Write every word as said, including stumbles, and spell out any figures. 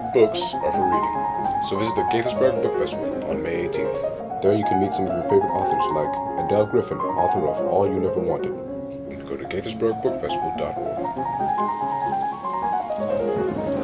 books are for reading. So visit the Gaithersburg Book Festival on May eighteenth. There you can meet some of your favorite authors like Adele Griffin, author of All You Never Wanted. Go to Gaithersburg Book Festival dot org.